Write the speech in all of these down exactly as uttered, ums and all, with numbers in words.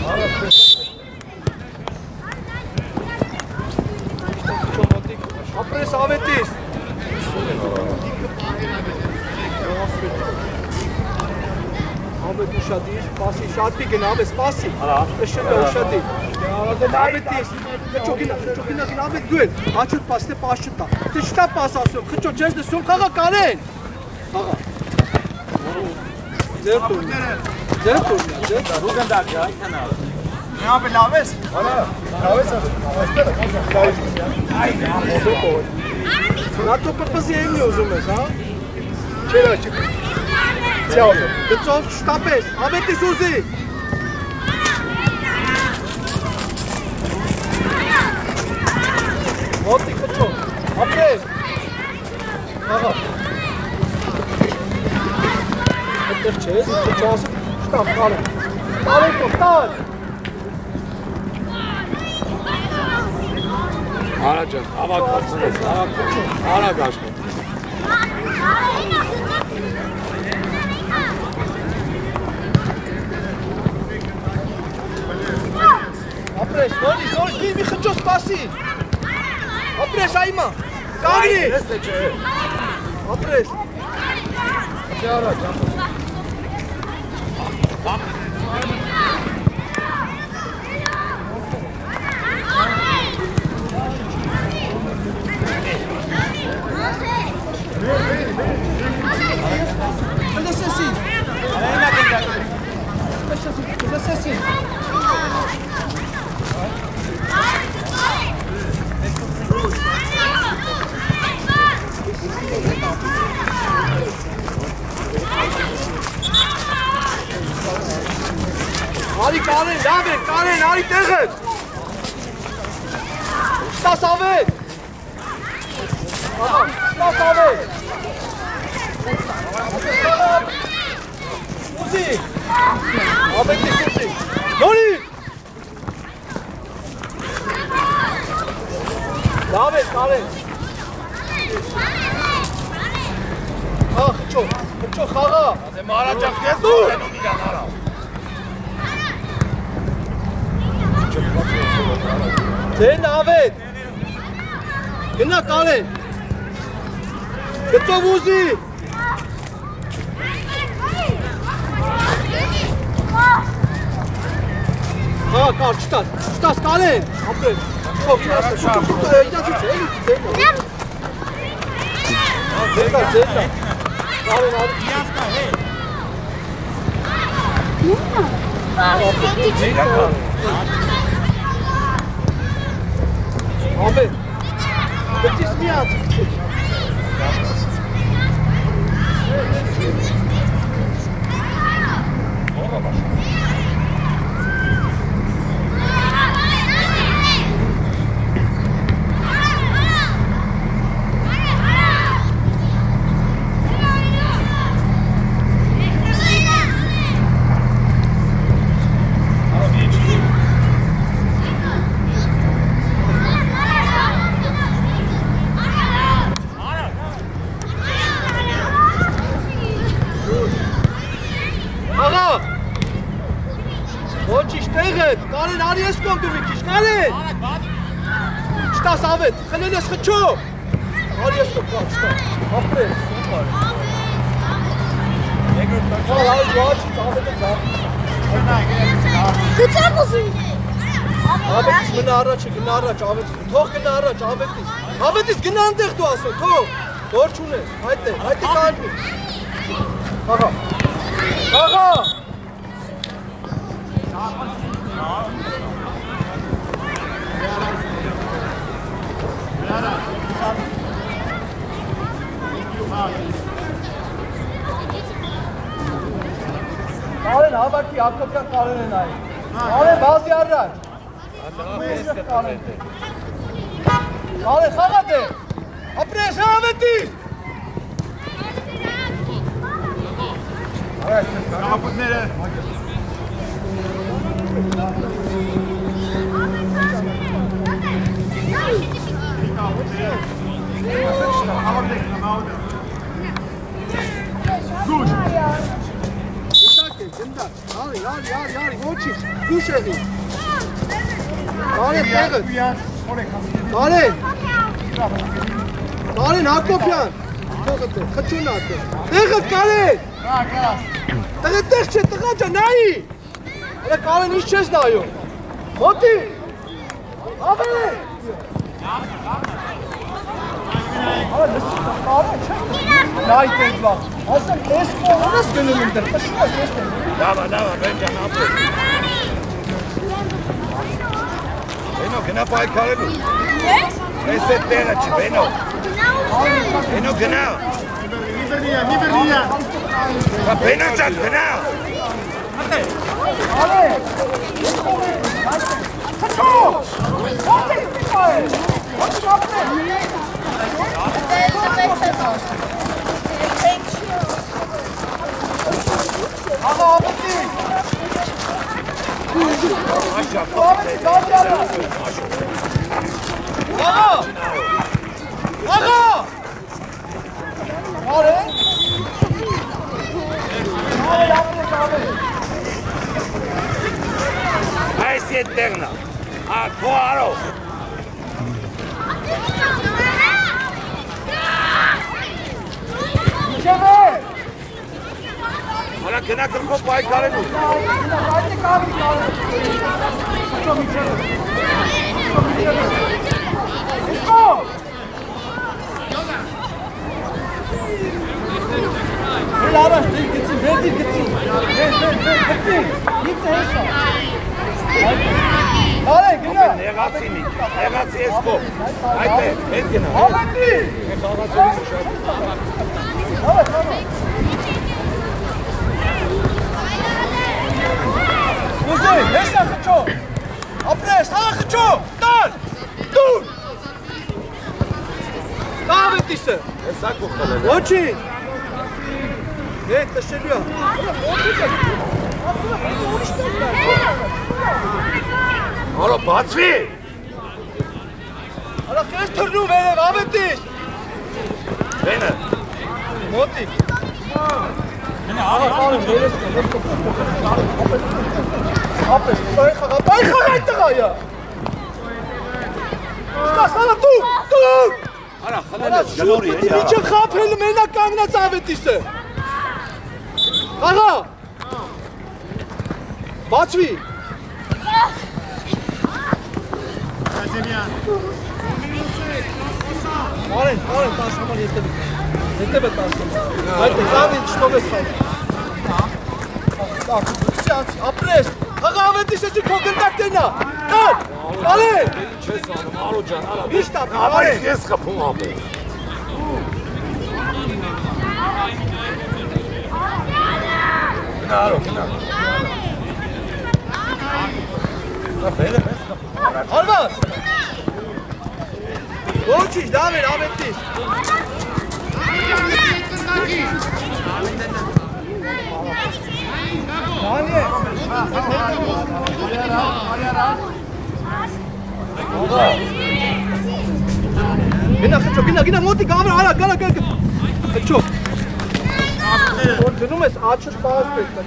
Ապրես ավետիս։ Ավետ ուշադիր, պասի շատի գնա, ավես պասի։ Էշետը ուշադիր։ Ավետիս, խճո գնա, խճո գնա, գնա, ավետ դու էլ, հաչուտ պասի, թե պաս չտա։ Թե չտա պաս ասում, խճո չես դսում, խաղա կարեն։ Խաղա։ Ձեր տուրնա, ձեր տուրնա, ձեր տուրնա։ Ռուգն դակյա, այդքան ավ։ Նա ապե լավ ես։ Արա, լավ ես ասել։ Նա տո պրպզի էնի ուզում ես, հա։ Չերա չք։ Ձյավը, գծով շտապես, ավետիս ուզի։ Ոտի կծով, ապրես։ Աղա։ Այդտեղ չես, կծով ասում, շտապ, կարեմ։ Կարեմ տով, տար։ Արա ջան, ավակ կացնես, ավակ կացնես, արա գաշկը։ Ապրես, նորից, նորից, մի խճոս պասի։ Ապրես այմա, կաղնի։ Ապրես։ Չէ առաջ, ապրես։ Կզասեսի։ Կզասեսի։ Արի կանեն, լավ են, կանեն, արի տեղը։ Շտաս ավետ։ Շտաս ավետ։ Ուզի։ Ավետիս ուզի։ Նորի։ Լավ են, կանեն։ Հա, խճո, խճո խաղա։ Ադեմ առաջախ ես ու հենում իրան արա։ Ձեն ավետ։ Գնա կանեն։ Գծով ուզի։ Հա, կար, չտաս, չտաս կանեն։ Ապրես, չով, չտաս, շուտ, իդացից է, էլի, ձենը։ Ձենա, ձենա։ Կանեն, արի։ Իրանց կա, հե։ Ավետ, գտիս մի ացիք։ Կանեն, արի ես կոմ դու մի քիչ, կանեն։ Չտաս ավետ, խնել ես խճո։ Արի ես կոմ, կան, չտաս, ապրես, սուպար։ Հալ, այլ ջուաչից ավետը ծաղ։ Գծավ ուզում։ Ավետիս մնա առաջ է, գնա առաջ, ավետիս, թող գնա առաջ, ավետիս։ Ավետիս գնա անտեղ դու ասում, թող, դոր չունես, հայտ է, հայտ է կաննի։ Աղա, աղա։ Կանեն, հավաքի, հակոպյան կանեն են այն։ Կանեն, բազի առաջ։ Կանեն, խաղատ է։ Ապրես, հավետիս։ Կապուտները։ Գուշ։ Ender. Yari, yari, yari, yari, ոչինչ, դուշ եղի։ Կարեն, տեղդ։ Կարեն։ Կարեն, Հակոբյան։ Տեղդ է, խճունա է։ Տեղդ, Կարեն։ Տեղդ տեղ չէ, տղա ջան, նայի։ Հələ Կարեն ինչ չես նայում։ Մոտի։ Ավե։ Արա լսի, Կարեն չես նայի տեղ վաղ։ Ասեմ, ես կողոն ես գնում ընդեր, պշում ես ես տեղ։ Դավա, դավա, բենջան, ապրես։ Բենո, գնա պայքարելու։ Ես? Ես է տեղը չի, Բենո։ Բենո, գնա։ Mi venia, mi venia. Բենո ջան, գնա։ Արե։ Խչո։ Ո՞նց է պայել։ Ո՞նց ապրես։ Աղա ապետի։ Աղա։ Աղա։ Արե։ Արե ապրես ապրես։ Այս է տեղնա։ Ա, քո արո։ Ինչև է։ Արա գնա կրկով պայքարելու։ Այդ է կավի կավի։ Ինչո միջև է։ Ինչո միջև է։ Իսկո։ Էլ առաջ դիր գծի, վեր դիր գծի։ Վեր, վեր, վեր, գծի։ Իցը հեսա։ Արե, գնա։ Նեղացինի, նեղացի ես կով։ Այդ է, հետ գնա։ Ավետի։ Ես աղացորի մշատ։ Ավետ, ավետ։ Ուզի, հեսա խճո։ Ապրես, հաղա խճո, տար, դուր։ Դա ավետիսը։ Հեսա կով խլել է։ Ոչի։ Եկ տշելու է։ Արո, բացվի։ Արա խես թրնում վերև, ավետիս։ Բենը։ Մոտիկ։ Աղա, աղա, վերես կա, վերես կա։ Ապես, բայ խաղա, բայ խաղա այդ տղայա։ Շտաս, արա դու, դու։ Արա, խլել Արա, ես գլորի շուտ, էլի, դի միջը խապել մենակ կանգնած ավետիսը։ Աղա։ Բացվի։ Արեն, արեն, տաս համար ետև է։ Ետև է տաս համար։ Այդ է, զավին չտով ես խաղ։ Так, սյանց, ապրես, աղա ավետիս եսի քո գնդակտենա, կար, կարե։ Չես անում, արո ջան, արա։ Միշտ ապր, Ապրես, արե։ ես խփում ապրես։ Գնա, արո, գնա։ Նա բերը մեզ խփում։ Արվաս։ Ոչինչ, դավեր, ավետիս։ Դանի է։ Գնա, խճո, գնա, գնա, մոտիկ, ավր, արա, գալա, գալա, խճո։ Որ դնում ես աչը պահած պետք է։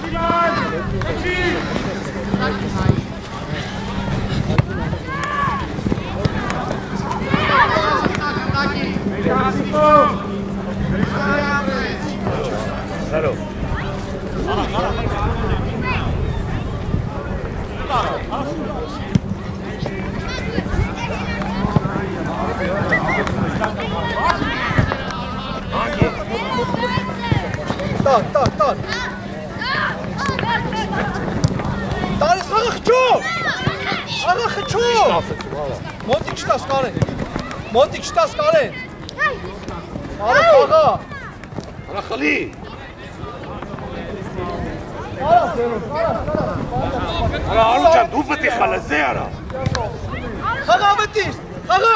Սարո։ Անգի։ Տար, տար, տար։ Տար ես աղա խճո։ Աղա խճո։ Մոտիկ շտաս կարեն։ Մոտիկ շտաս կարեն։ Արա աղա։ Արա խլի։ Արա ձերով, արա, Արա, արո ջան, դու պետք է խալես, է արա։ Աղա ավետիս, աղա։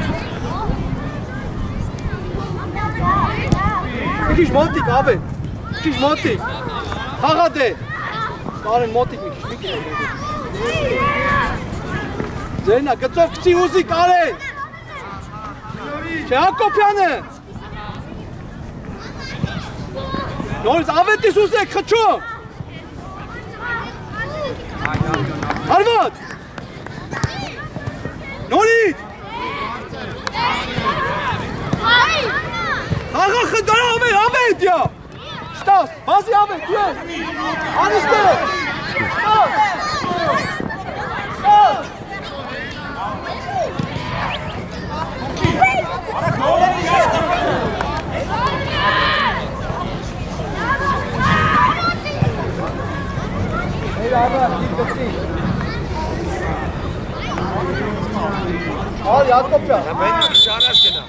Եկիշ մոտիկ ավետ։ քիչ մոտիկ։ Խաղա դե։ Կարեն մոտիկ մի քիչ, մի քիչ։ Ձենա գծով գցի ուզի Կարեն։ Չէ Հակոբյանը։ Նորից ավետիս ուզեք խչում։ Արված։ Նորից։ Աղա խնդարա ավետ, ավետ յա։ Շտաս, բազի ավետ, ես։ Անիստե։ Շտաս։ Շտաս։ Hey, Ava, keep the seat. Al, Jakobja. Ja, ben je Scharas genau.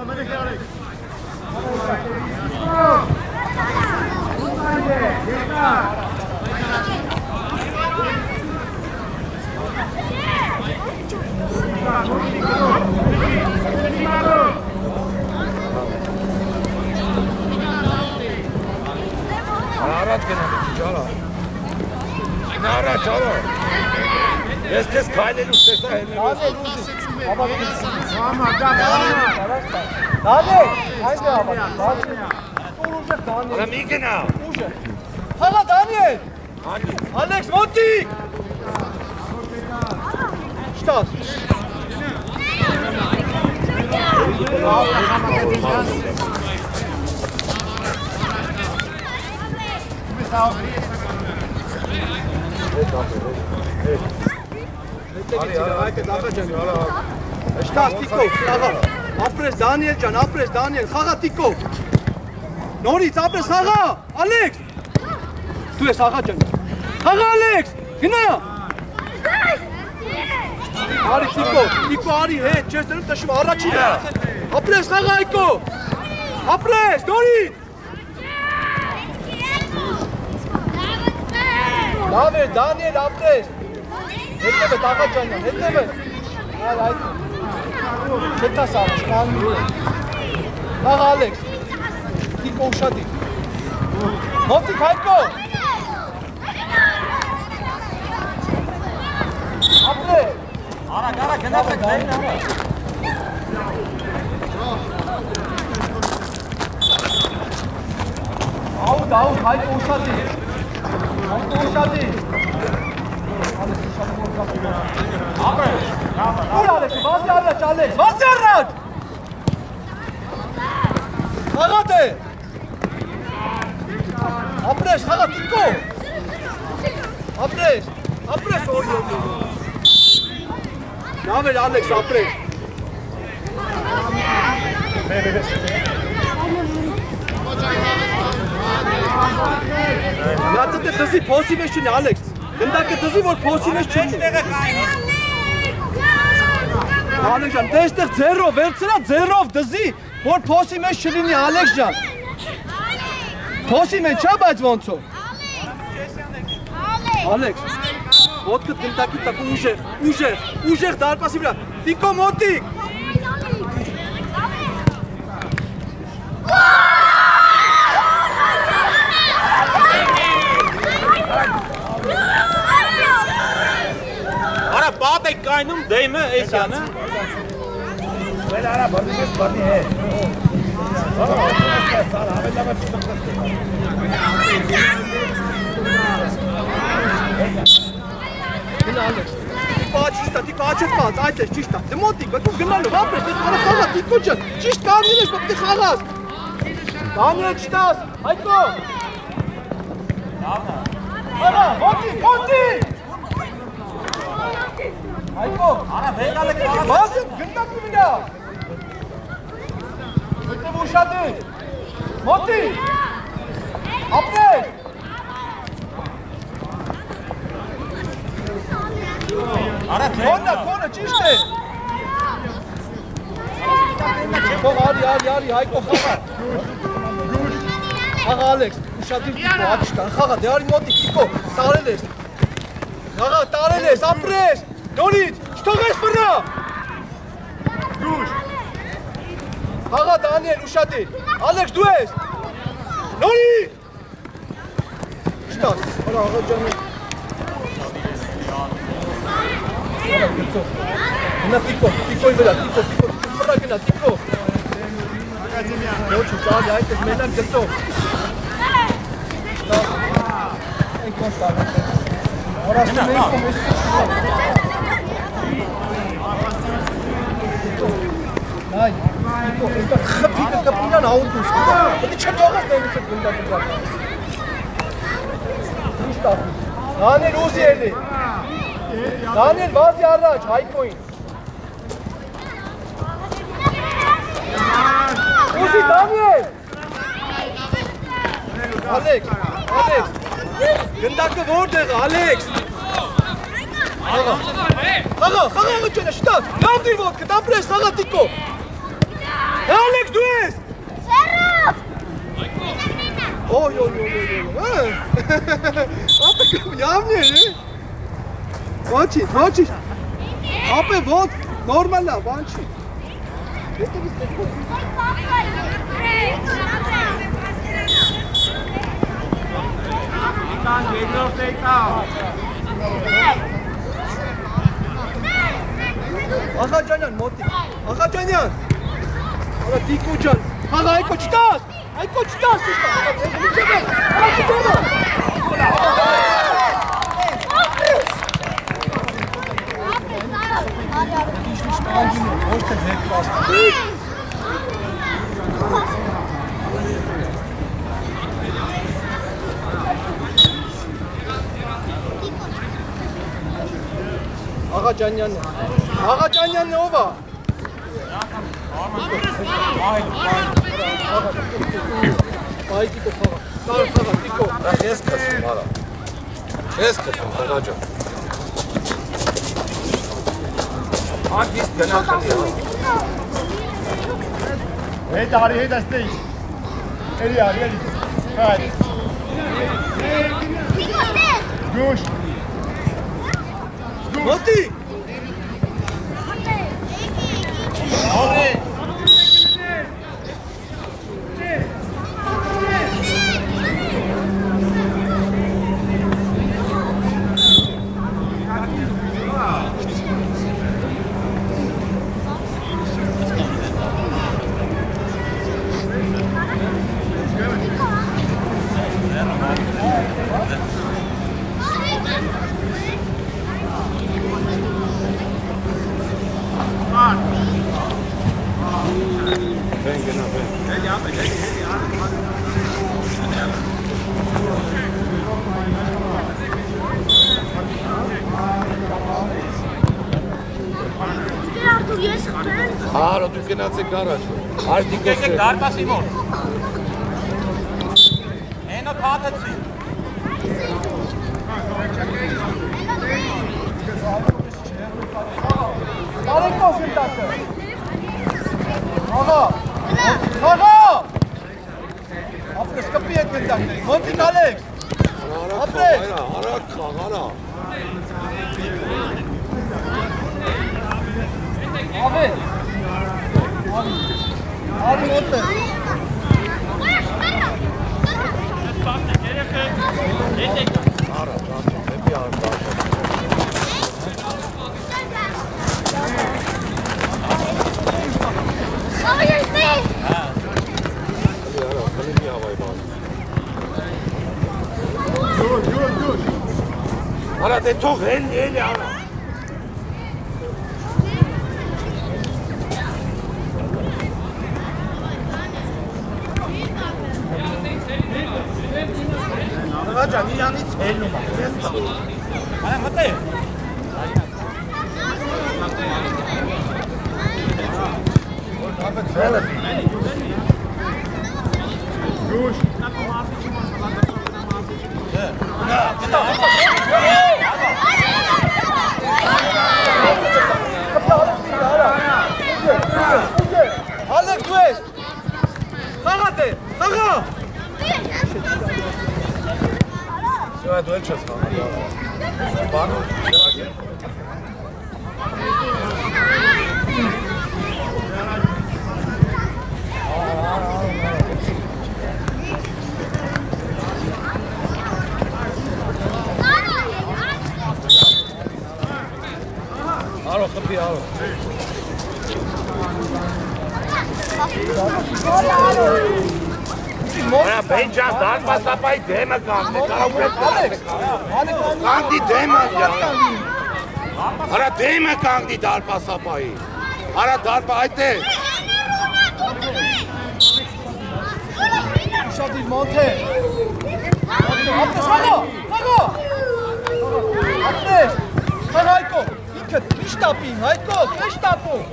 Arat genau, Scharas. Arat, Scharas. Jetzt ist keine Lust, das da hin. Aber Daniel, haydi ama. Oder wie genau? Hala Daniel. Alex Monti. Start. Start Tiko, xağa. Apres Daniel can, apres Daniel. Xağa Tiko. Նորից ապրես խաղա, Ալեքս, դու ես խաղա ճան, խաղա Ալեքս, գնա, արի Տիկո, Տիկո արի հետ, չես դնում տշում առաջին է, ապրես խաղա Այկո, ապրես, նորից, լավ է, Դանիել ապրես, հետև է տաղա ճանյան, հետև է, այ այդ, չետաս արաշ, խաղա Ալեքս, Tiko ușadi. Motic, Haiko! Apre! Ara, gara, când apre, că aici, ara. Aud, aud, Haiko ușadi. Haiko ușadi. Apre! Ui, Alex, vazi Alex, Alex, vazi Alex! Agate! Apres, xağa Tiko! Apres! Apres! Oy, oy, oy! Naver Alex, apres! Yatete dızi posi meşçini Alex! Gındaki dızi var posi meşçini! Alex can, destek zero, vertsana zero dızi! Որ փոսի մեջ չլինի Ալեքս ջան։ Փոսի մեջ չա բայց ոնց է։ Ալեքս։ Ոտքը դնդակի տակ ուժեղ, ուժեղ, ուժեղ դարպասի վրա։ Տիկո մոտիկ։ Արա պատ եք կայնում դեյմը էսյանը։ Böyle ara bana kes bana he. Gına Alex. Tiko açışta, Tiko açıtmaz. Ayteş çişta. Demotik, bak bu gınalı. Vapres, biz ara xağa Tiko can. Çişt karnileş, bak de xağaz. Daniel çiştas. Hayko. Ara, Monti, Monti. Hayko. Ara, beygalık. Basın, gındak mı bina? Bitti bu uşadı. Monti. Apres. Ara, kona, kona, çişte. Kona, ari, ari, ari, Hayko xağa. Xağa Alex, uşadı Tiko, açıştan. Xağa, de ari Monti, Tiko, tareles. Xağa, tareles, apres. Նորից, չթողես բռնա։ Դուշ։ Խաղա Դանիել, ուշադիր։ Ալեքս դու ես։ Նորից։ չտաս։ Արա աղա ջանի։ Արա գծով։ Գնա տիկո, տիկոյի վրա, տիկո, տիկո, ֆրա գնա, տիկո։ Ոչ, ծալի, այդ էս մենակ գծով։ Չտաս։ Այն կոնց տալի։ Արասում էին կոմ ես Նայ, տիկո, այնտա խպիկը կպինան աուտուս։ Պետի չտողաս նայնից է գնդա դրակա։ Ինչ տախի։ Դանիել ուզի էլի։ Դանիել վազի առաջ, հայկոին։ Ուզի Դանիել։ Ալեքս, Ալեքս։ Գնդակը որտեղ է, Ալեքս։ Խաղա, խաղա, խաղա ջանա, շտակ, լավ դիր ոտքը, դապրես, խաղա տիկո։ Ալեքս դու ես։ Շերով։ Օй, օй, օй, օй, ապե javni է, ոչի, ոչի, ապե ոտ, նորմալ է, բան չի։ Աղաջանյան, մոտի, Աղաջանյան, արա տիկու ջան, խաղա այկո չտաս, այկո չտաս, Աղաջանյանն է, Աղաջանյանն է ով է? Այ տիկո խաղա, կար խաղա, տիկո։ Ես կսում, արա։ Ես կսում, խաղա ջան։ Ակիստ գնախանի հա։ Հետ արի, հետ աստեի։ Էլի արի, էլի։ Հայ։ Դուշ։ Մոտի։ Արի։ Արա դու գնացեք առաջ։ Արդիկոս։ Եկեք դարպասի մոտ։ Էնո քաթեցի։ Արեկոս ընտասը։ Աղա։ Աղա։ Ապրես կպի հետ գնդակների, մոտիկ Ալեքս։ Ապրես։ Արակ խաղ, արա։ Ավե։ Արի մոտ է։ Արա, դաշը, հետի արդ դաշը։ Արա, դե թող հելի, հելի, արա։ Ջան, իրանից հելնում է, ես տա։ Այ մտե։ Ապետ հելը։ Դուշ։ Ալեքս դու ես։ Խաղա դե, խաղա։ Սյո դու էլ չես խաղա։ Բանո, շերակել։ Alo, kapıyı alo. Ora, Bencan, darba sapayı deme kanka. Alex, Kanka deme ya. Ara deme kanka darba sapayı. Ara darba ayte. Uşadı Monte. Atlas, Hago, Hago. Atlas, Hago, Heiko. Nicht abbiegen, Heiko, nicht abbiegen.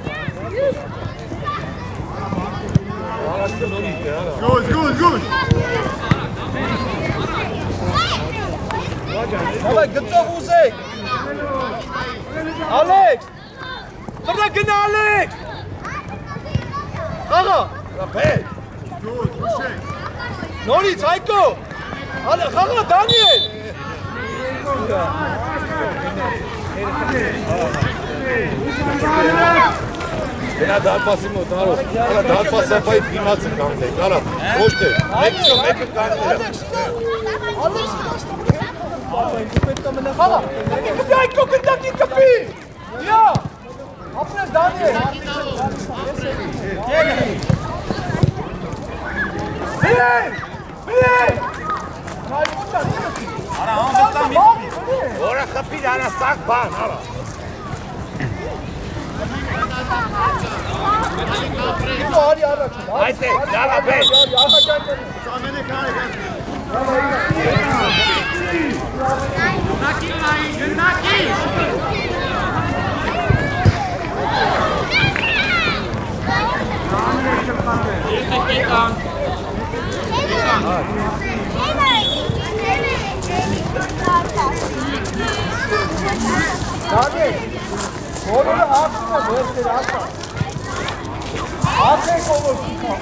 Gut, gut, gut. Aber gibt's doch Musik. Alex. Verdammt, genau, Alex. Hago. Rapel. Gut, geschenkt. Noni, Heiko. Hago, Daniel. Ena darba simo, daro. Ara darba sapayı primatsın kanka. Ara, hoşte. Mekso, mekso kanka. Alex. Alex. Hago. Heiko, Kentucky, Kapi. Ja. Apres, Daniel. Billy. Billy. Ora kapıyı ara sak ban. Ara. Hadi ara. Haydi, yala ben. Daniel. Oğlunu atsana, böyle atma. Aferin oğlum.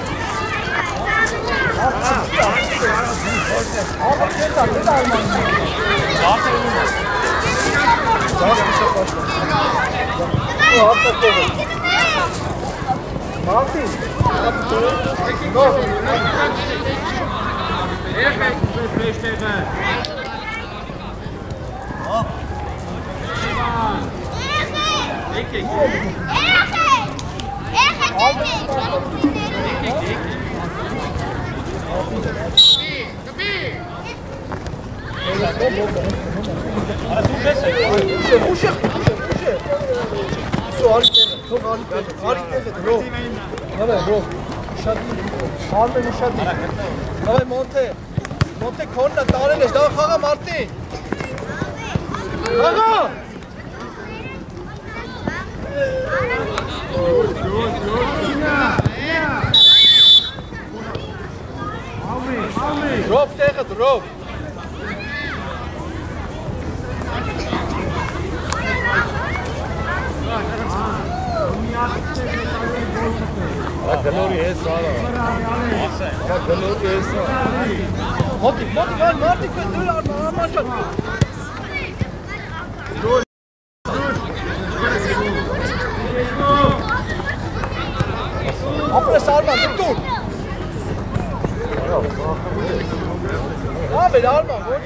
Ama yeter, ne de alman. Aferin oğlum. Daha bir şey başla. Bu hafta koyun. Martin. Go. Hop. Monte. Monte corner, Daniel, da Haga Martin. Haga! Rob tegen het, Rob. Kalori es sala. Kalori es sala. Motiv, motiv, al Martin kötü al maşat. Apres Alman, dur dur. Abi Alman, gut.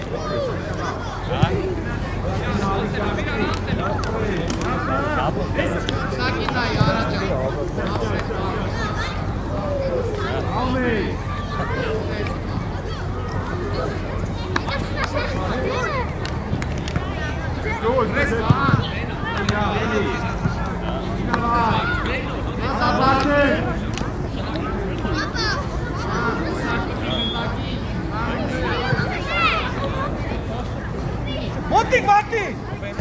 Monting, Martin!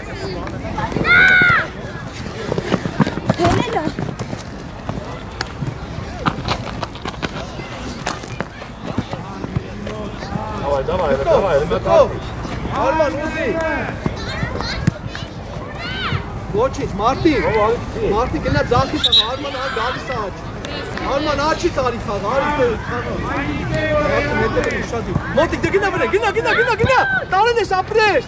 Давай, давай, давай, Готов! Alman, Uzi! Watch Martin! Martin, gel net zaten sana. Alman al, gadi sağ. Alman açı tarih sağ. Harika. Martin, ne de bir şadi. Monting, de gina böyle. Gina, gina, gina, gina. Tane de sapres.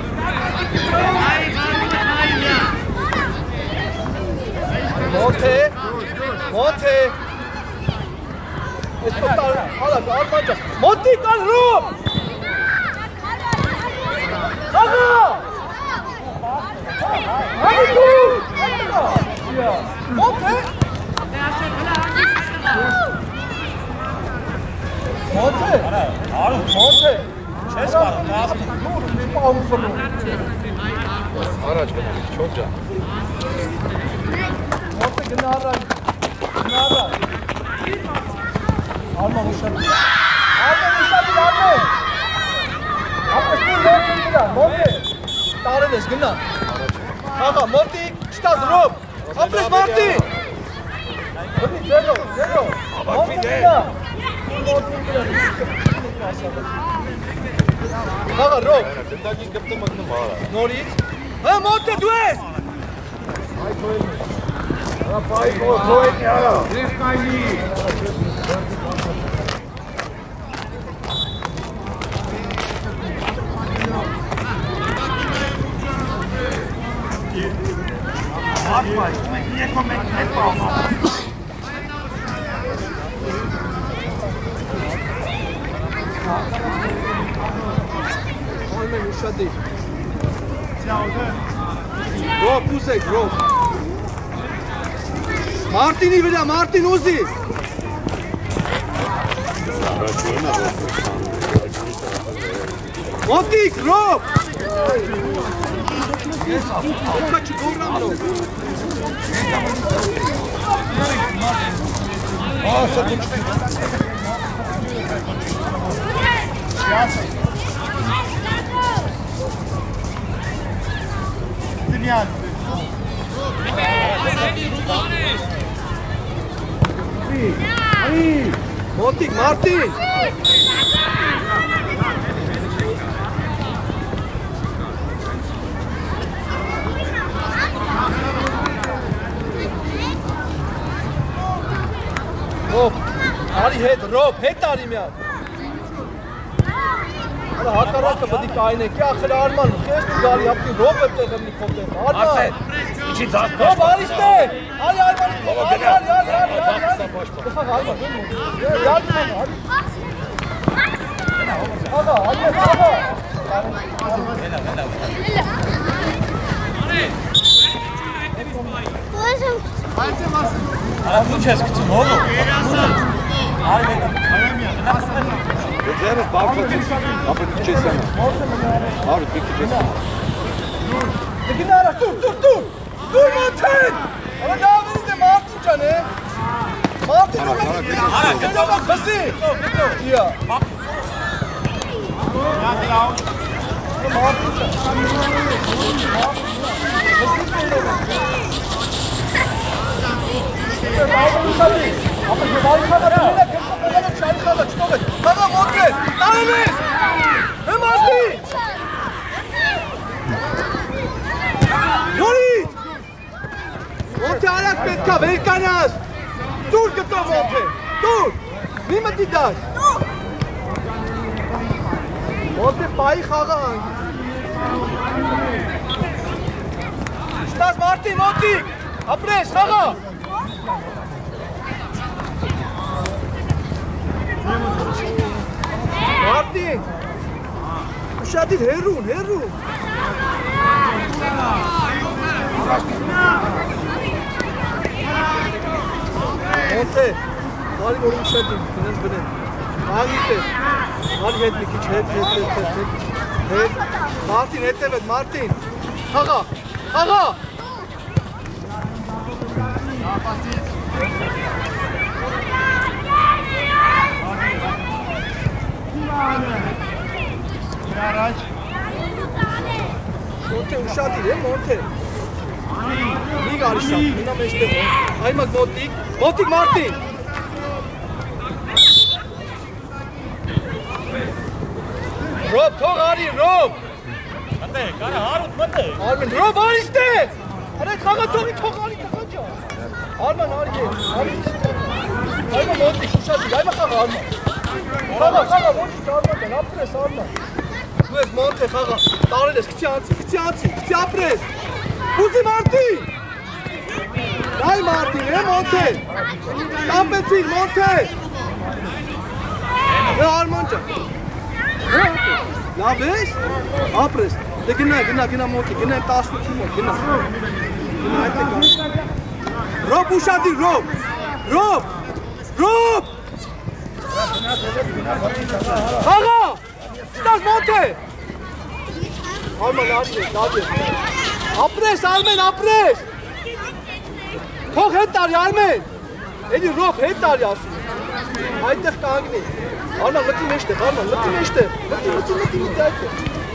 Monte. Hala Armanca. Montik al Rum. Aga. Hadi dur. Monte. Monte. Monte. Ses var. Lazım. Araç benim. Çok can. Monte gına araç. Gına araç. Alma uşadı. Alma uşadı alma. Alma dur Monte gına. Monte. Tarades gına. Aga Monte çıtaz Rum. Apres Monte. Hadi zero zero. Monte gına. Aga Rum. Dagi gıptı mı gıptı mağara? Norit. Ha Monte dues. Pai ko koy ya. Olmen uşadı. Rob uzek Rob. Martin'i bir de Martin Uzi. Montik Rob. Kaçı doğramlo. Aa sakınçtı. Dünya. Montik Martin. Rob. Ari het Rob het Ari ya. अरे हाथ का रात का बदी काय ने क्या खिला अरमान केस की गाड़ी आपकी रोप पे करनी खोते अरमान Aferin. İçin zaten. Rob बारिश ने Ali Arman यार यार यार यार यार देखा Arman यार यार aga aga aga Bu ses kıçım oğlum. Güzel balkatın. Ama bütçesi ama. Abi bütçesi. Peki ne ara dur dur dur dur Martin ama ne yapayım de Martin canı Martin ama ne bak basi ya Ama cevabı kadar yine kırk kadar çay kadar çıkıyor. Tamam Montes. Tamam. Hem Martin. Norit. Monte alas petka velkanas. Dur gıta Monte. Dur. Niemand die das. Monte pai khagan. Stas Martin Monte. Apres khaga. Martin. Uşadı Herun, Herun. Monte. Hadi oğlum uşadı. Biraz böyle. Hadi. Hadi et mi ki? Et, et, et, et. Et. Martin, et evet Martin. Haga. Haga. Monte uşağı değil Monte. Lig arışan. Buna meşte. Aymak Montik. Montik Martin. Rob tok Ari Rob. Mate, kana Harut mate. Arman Rob Ari işte. Hadi kaga tok tok Ari takınca. Arman Ari. Ari. Aymak Montik uşağı değil. Aymak kaga Arman. Kaga kaga Montik Arman. Ne yapıyorsun Arman? Tu és Monte, kaga. Tarles, que te antes, que te antes, que te apres. Uzi Martin. Dai Martin, eh Monte. Tapetin Monte. Ne Armanca? Ne yapıyorsun? Apres. De gina gina gina moti gina taslı kim o gina. Gina ayette kal. Rob uşadı Rob. Rob. Rob. Aga. Stas monte. Alma abi abi. Apres Armen apres. Çok hetar Armen. Eli Rob hetar yasun. Ayette kagni. Alma lati meşte alma lati meşte. Lati lati lati lati.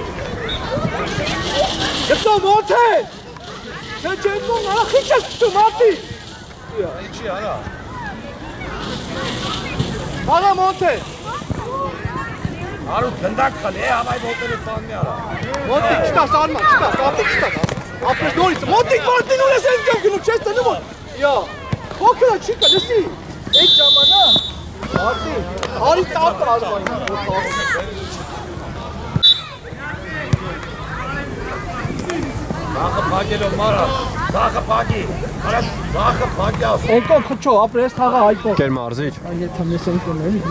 Yapma monte. Ne çektin lan? Hiç çıktı Marti. Ya içi ara. Ara monte. Arut gındak kal. E havayı motoru sanmıyor ara. Monte çıta sarma çıta sarma çıta. Apres doğrusu. Monte Marti ne olursa sen günü çeste ne var? Ya. Kokla çıka nesi? Ek zamana. Marti. Harita atla az var. Sağa pagi lo mara. Sağa pagi. Ara sağa pagi as. Eko kıço apres taga ayko. Gelme arzu hiç. Ay tam ne sen konuyu.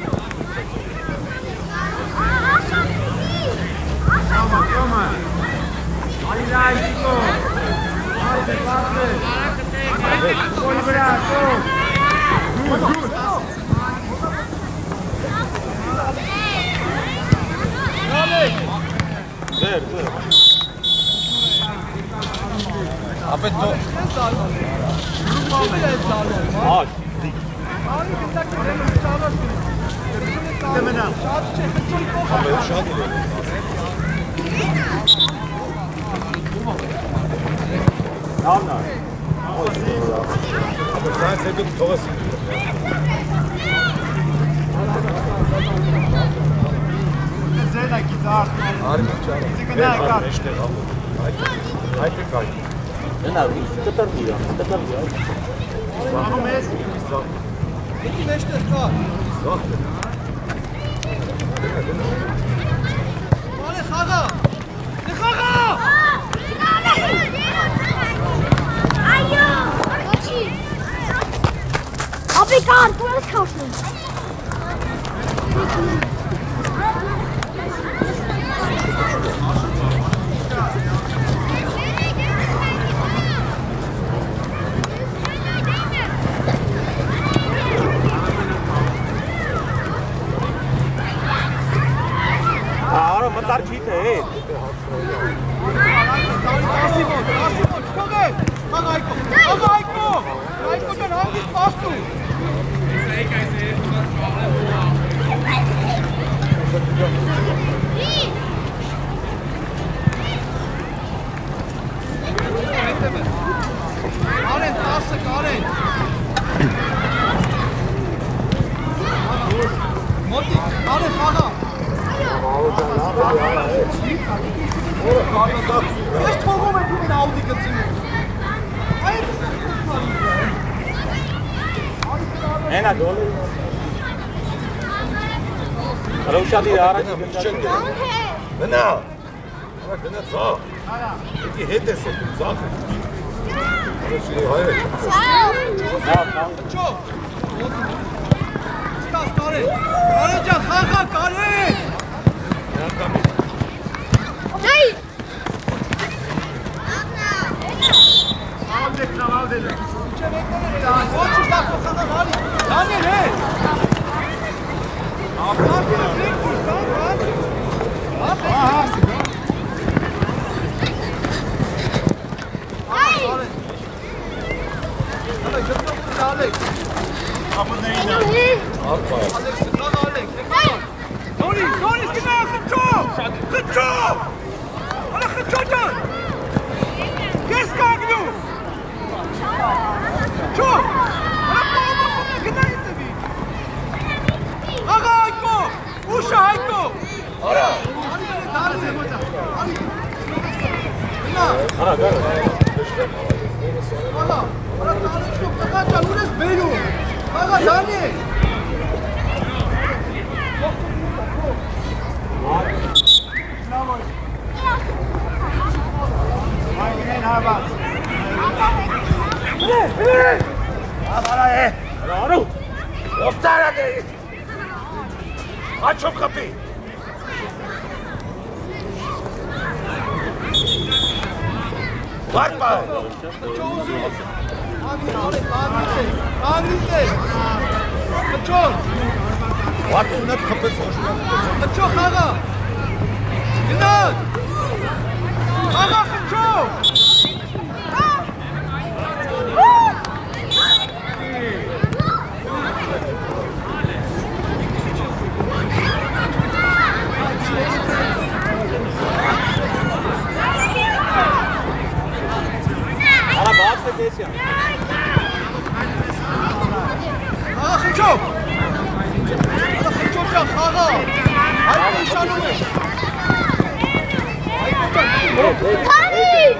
Ver, ver. Abi to. Aç. Abi şad ediyor. Tamam lan. Abi sen sevdin tovası. Zeyda gitar. Harika çağır. Sigana kar. İşte kaldı. Haydi. Haydi kay. Ne abi? Katar mı ya? Katar mı ya? Vamos mesmo. İki meşte kal. Zor. Hadi Haga. Ne Haga? Ayo! Abi kar, burası kalsın. Aa, matar ठीक है. Asimon, Asimon, Haga. Haga ayko. Haga ayko. Ayko'dan hangisi bastı? Karen, tası Karen. Moti, Karen Haga. Jetzt warum du in Audi gezogen? है ना दो. अरे शादी यार Bana. Bak bana sağ. İki hedese. Sağ. Hayır. Çok. Stas Karen. Karencan Haga Karen. Hey! Al de al de. Koçuz da kokana var. Yani ne? Abi abi ne kursan var? Abi. Hey! Hadi götür bunu Alex. Kapı neydi? Alex, lan Alex. Tony, Tony gina kıço. Kıço. Ana kıçocan. Kes kagnus. Ço. Ana koma koma gina itebi. Aga ayko. Uşa ayko. Ara. Ana gel. Aga, ana tane çok kaçan uğraş beyu. Aga yani. Aynen hava. Abi ara e. Ara. Optara de. Aç o kapıyı. Bakma. Vatsunet kapısı hoşuna. Çok aga. İnan. Aga çok. Ana baat se कैसे Aga çok. Aga çok çok aga. Hayır nişanı mı? Tani!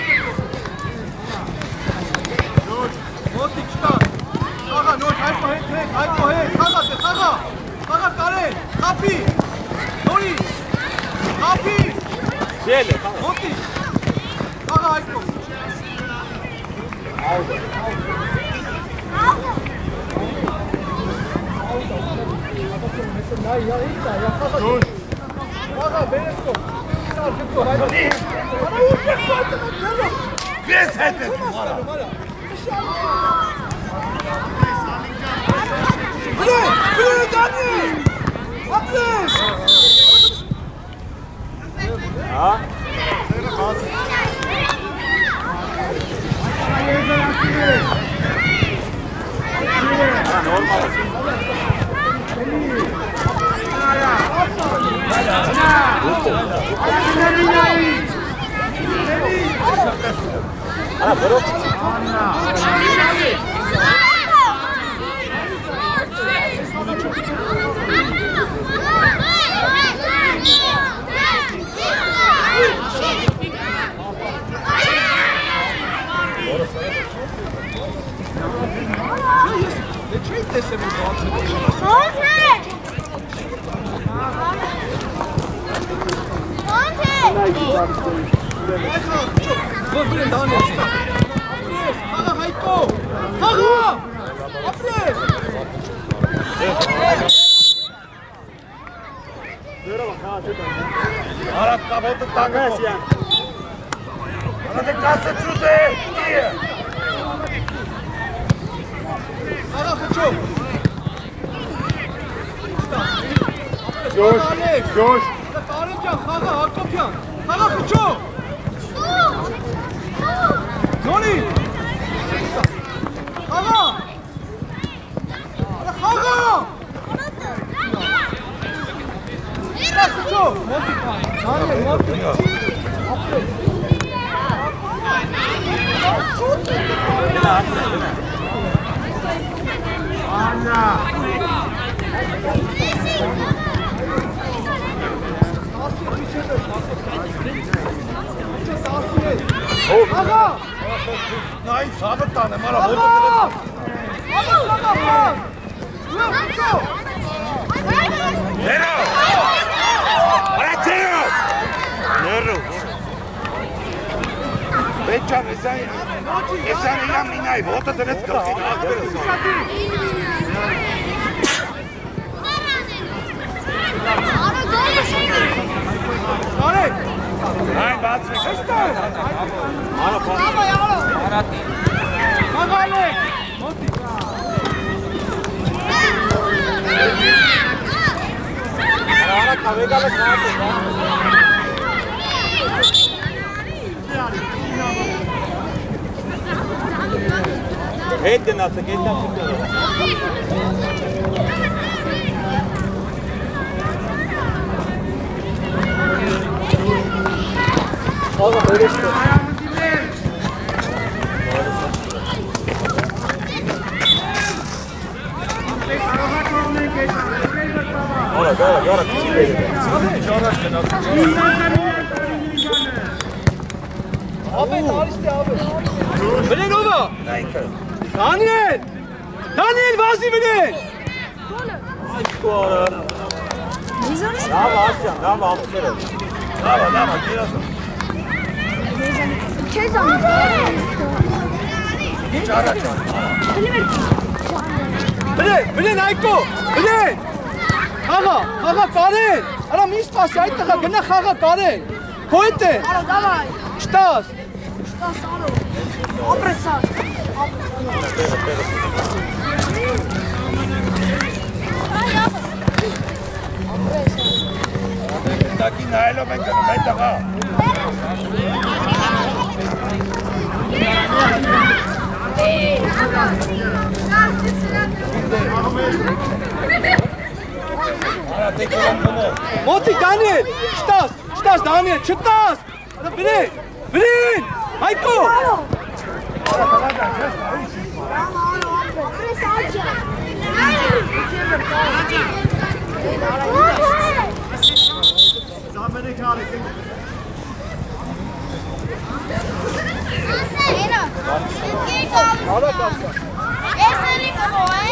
Moti çıkar. Aga no hayır hayır hayır hayır. Aga de aga. Aga kare. Kapi. Nori. Kapi. चले Moti. Aga hayır. Aga benim çok. Pes etme. Bre, bre Dani. Atlas. हाँ हाँ बरो Bırakın daha ne? Haga hayko. Haga. Apres. Arap kabotu tango. Hadi kasa çude. Haga kaço. Coş, coş. Tarıkcan haga hakikaten. Haga kaço. Noni. Haga. Haga. Kaço. Monti. Nani monti. Anna. Haga. Nein, sabit tane mara Haga. botu. Haga haga. Dur kaço. Nero. Ara Nero. Nero. Becha esa esa niña mina y bota tenés que. Nani. Nein, warte. हाँ Haga ale. Monti. हाँ खावेगा तो खा तो भेज देना सकेता Ahora, ahora, ahora. Abi tarihte abi. Beni nova. Daniel. Daniel vazi beni. Bravo Aslan, bravo aferin. Bravo, bravo, biraz. Çara çara. Beni, beni Naiko. Beni. Խաղա, խաղա Կարեն։ Արա մի սպասի, այդ տղա գնա խաղա Կարեն։ Քո հետ է։ Ալո, դավայ։ Չտաս։ Չտաս ալո։ Ապրեսա։ Տակի նայելով ենք գնում այդ տղա։ Արա տեկորան գնով։ Մոտի Դանիել, չտաս, չտաս Դանիել, չտաս։ Արա բրին, բրին, Հայկո։ Արա կասա։ Ես էլի կողո է։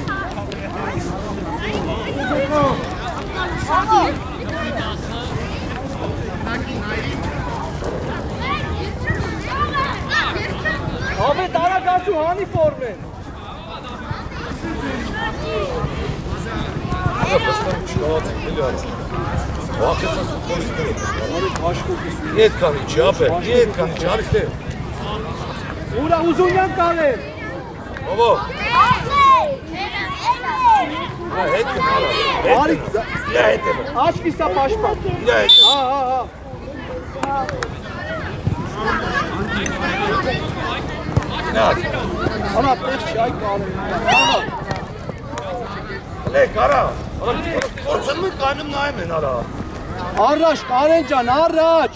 Ավետ արագ ասու հանի ֆորմեն։ Ետ կանի չի ապեր, ետ կանի չի, արիս տեր։ Ուրա ուզունյան կալեր։ Ովո։ Հետ կնալա, Արի, իրա հետ եմ։ աչքի սա պաշպան։ Իրա հետ եմ։ Հա, հա, հա։ Նած։ Անա տեղ չի այ կալեր։ Հա, Լե, կարա, որցնում են կայնում նայում են արա։ Առաջ, Կարեն ջան, առաջ։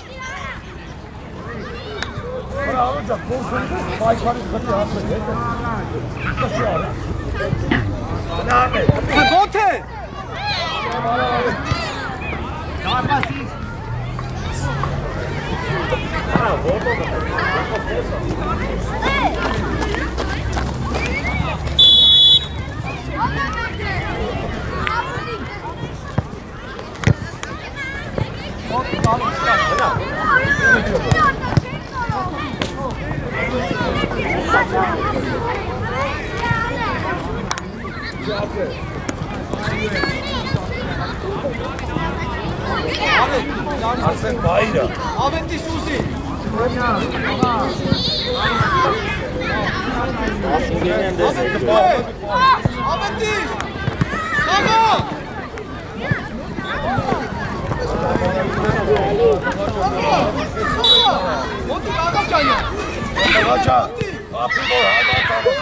Արա, արոջա, որցնում են պայքարի խտի հասել, հետ է։ Կշի արա։ Նամ է։ Ո՞տ է։ Արա, որտով է։ Արսեն բայիրա։ Ավետի Սուզի։ Ավետի։ Խաղա։ Մոտի աղա ջանյա։ Աղաջա, ապի որ հավատ աղոտ։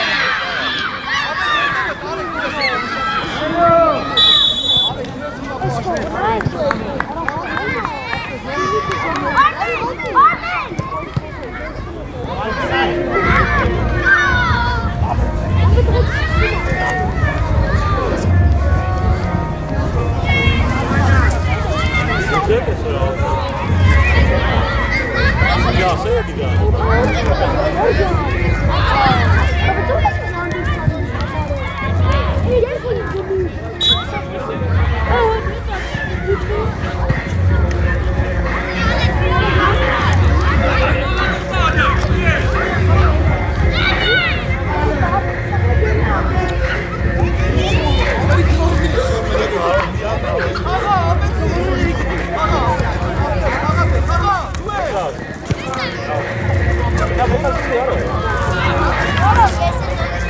Ya, sei que dá. Ora,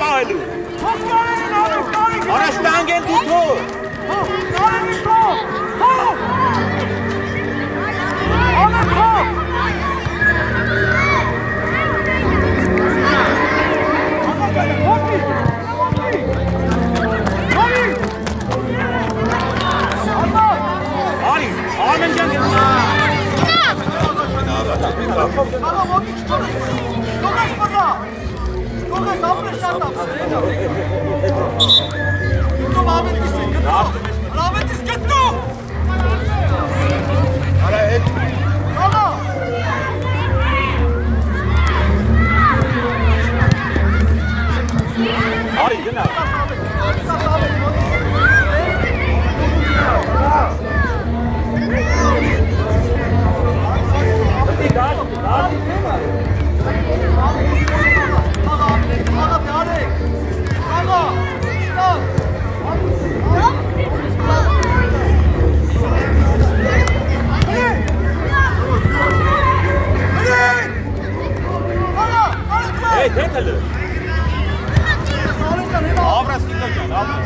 Paulo. Ora Stangel du Tor. Ali, Armen Jan. Ага, вот и что? Что господа? Что вы там пришли? Кто вам это сказал? Вам это сказал? Hala et. Ага. Ali, genau. Hey, Tetele. Abras gideceksin, abras.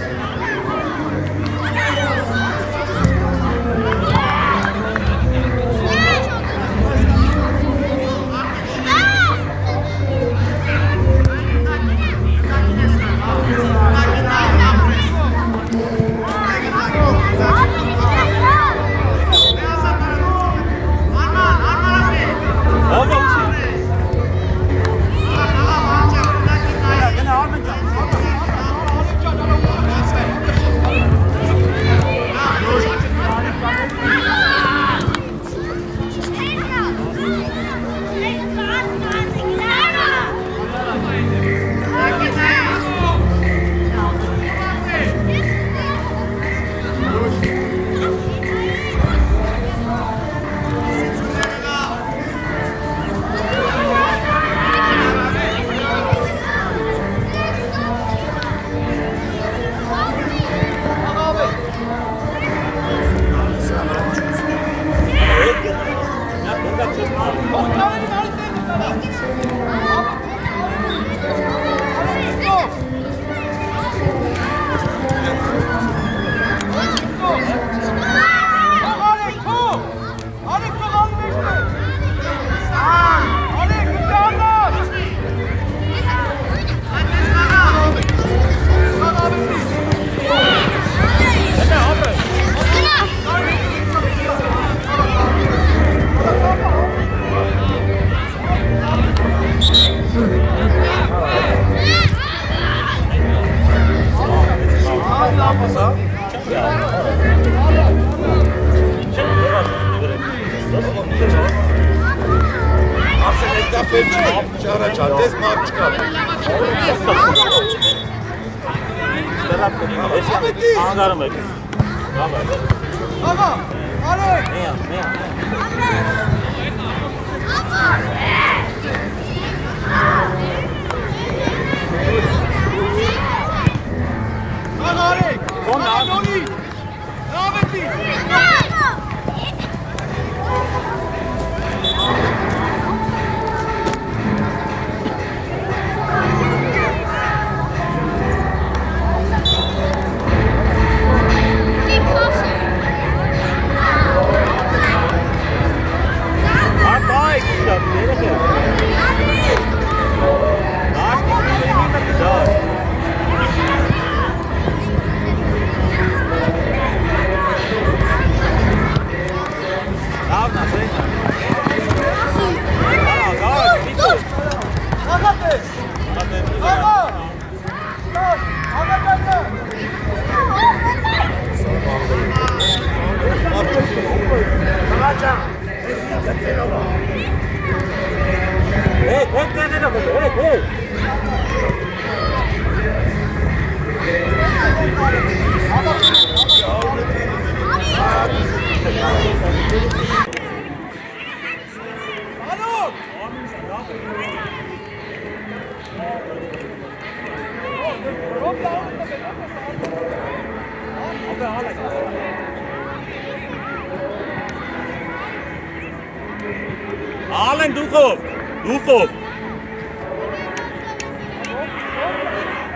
Alan Dukov, Dukov.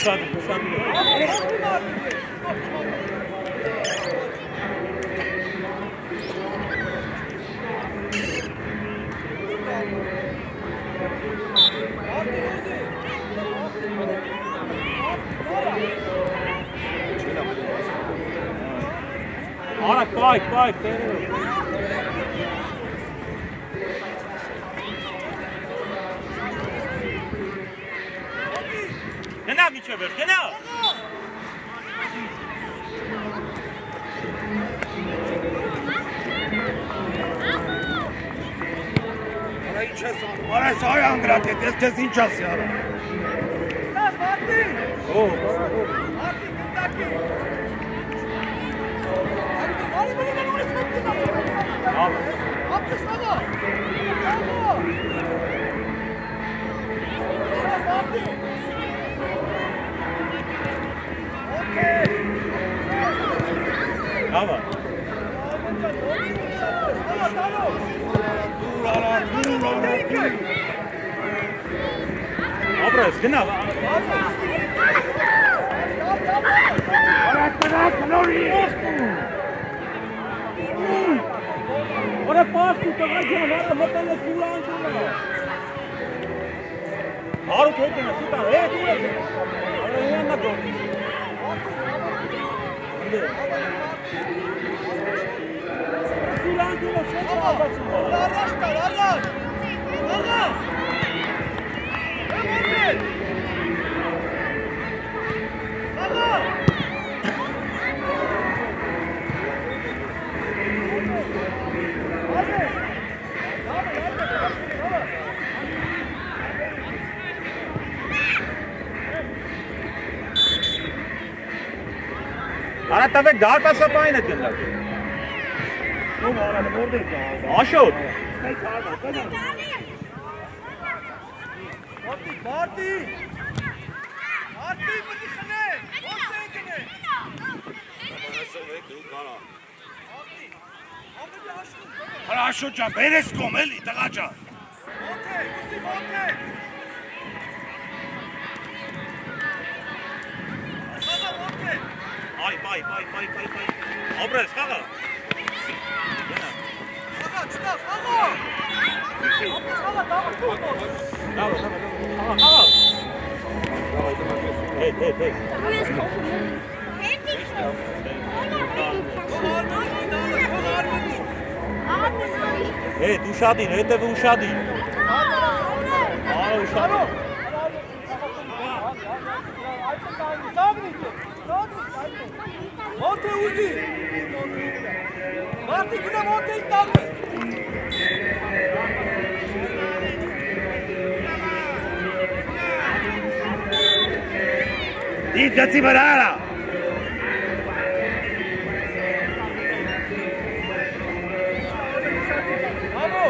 Uşadı, uşadı. Arak, bayk, bayk. Genau, Michel, genau. Ara sayan gratis, destes inchas ya. Oh. Bravo. Abras, genau. Ora posto, tocar de nada, botar na fila antes. Aro que tem aqui tá, é tu é. Ora é na go. Fila antes você vai para. Arrasta, arrasta. Arrasta. Ara tave dar pa sa paine tenda. Nu mora ne morde ka. Ashot. Marti, Marti. Marti posizione. Osegene. Ara ashot ja beres komeli tagacha. Okay, usi monte. Sana monte. Ay, bay, bay, bay, bay, bay. Abras, haga. Haga, çıkar, haga. Abras, haga, tamam. Bravo, haga, haga. Hey, hey, hey. Hey, tu shadi, ne te vu shadi. Aa, shadi. Monte uzi. Marti güne monte iddialı. Dikkat barara. Bravo.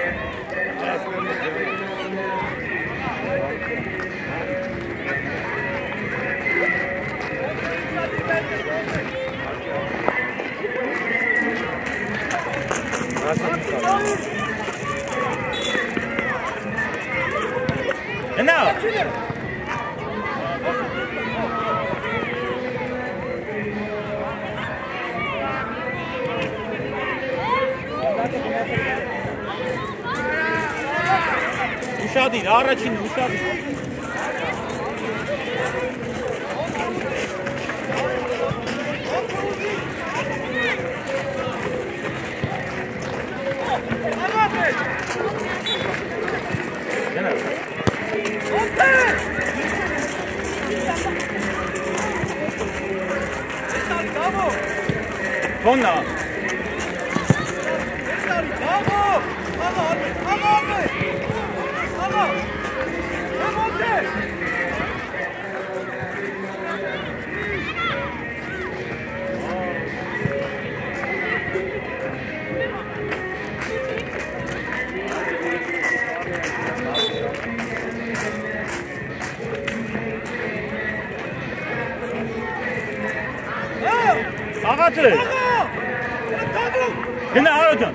Genau. Uşağı değil, araç indi, uşağı değil. Konna. Bravo. Bravo abi. Bravo abi. Bravo. Bravo abi. Ağatı. Yine aracan.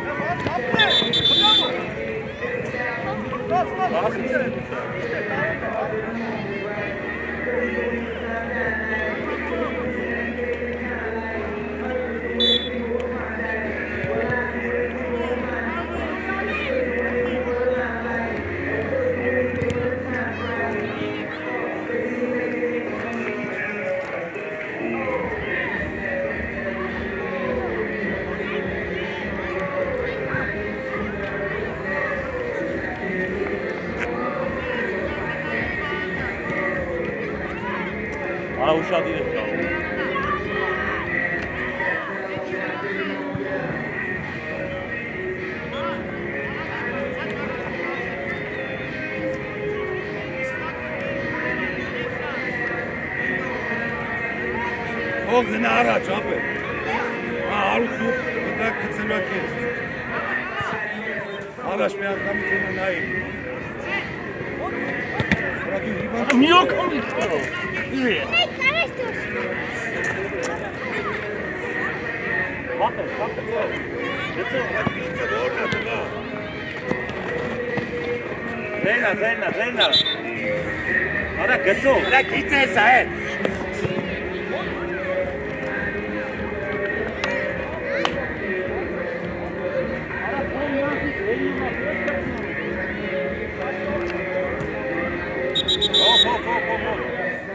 Bas bas. Ara uşağı değil et. O gına araç abi. Ha arut yok. Da kıtselak et. Araç bir adam için nayim. Yok. Yürü. Bak, bak. Zeyna, Zeyna, Zeyna. Ara geso. La gitse Said. Hop hop hop hop hop.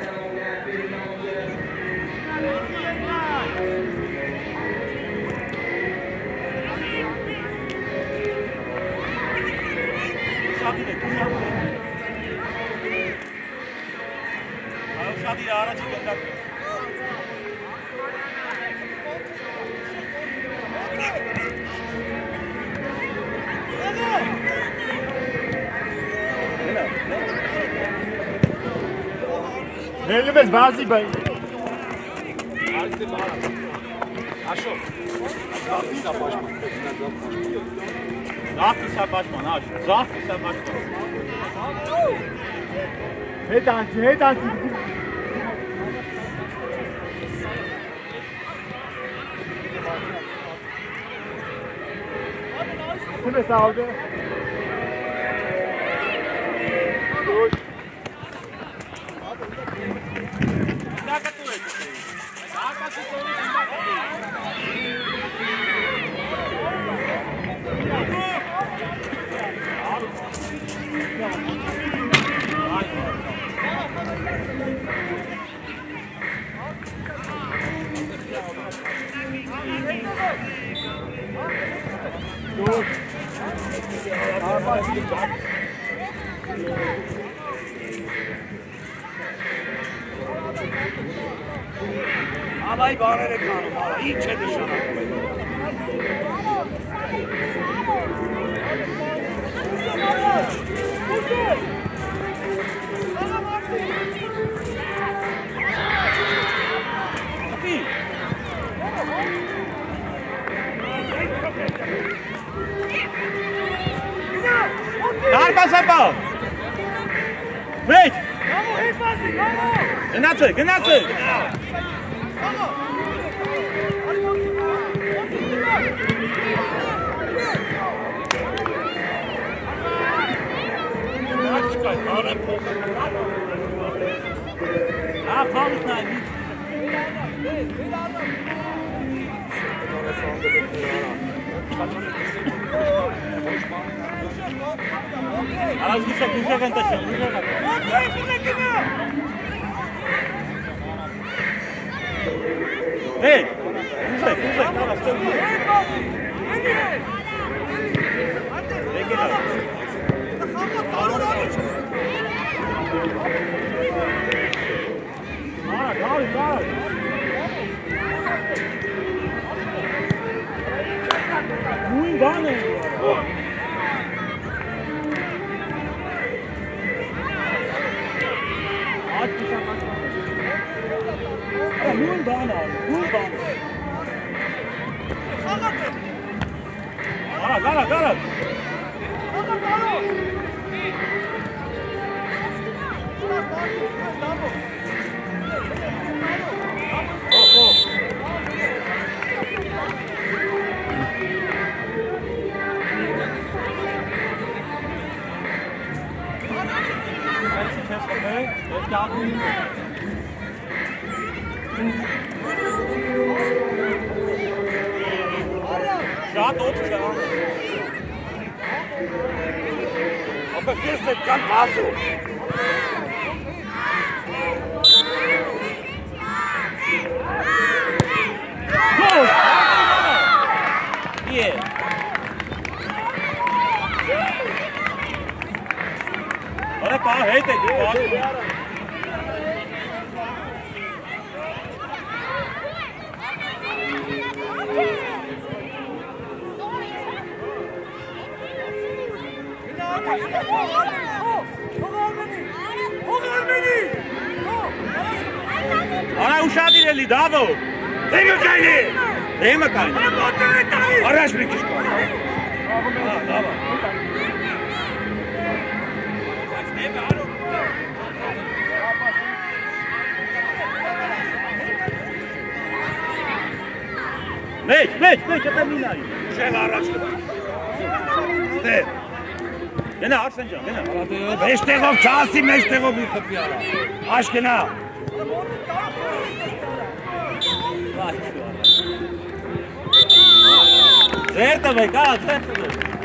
Şadi aracı gönder. Elimiz bazı bay. Aşo. Sag ist başman, ha. Sag ist başman. Hey dansı, hey dansı. Kime sağladı? Alay bağırarak kanım ala. İyi çedişan. Darba Sapa! Wait! Gnacze, gnacze! Ah, Paulus, nein! Ale zniszczę, zniszczę się, zniszczę. Hej! Kuzey, kuzey, teraz to jest. Tak, tak, tak. Mój dany! Nur Dana, nur Dana. Gara, gara, gara. Oh, oh. Warte, oben schon. Aber hier ist ganz Passo. Los! Hier. Olha pá, reita aqui, pode. Olha o chá dele ali, dava. Tem meu caine! Tem, meu cara. Olha as brincas. Ah, dava. Već, već, već, ja terminaj. Šela aračka. Ste. Gene, Arsencan, gene. Beş tegov časi, beş tegov bir kapıyala. Aşkına. Certo, vai, cara, certo.